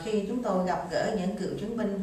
khi chúng tôi gặp gỡ những cựu chiến binh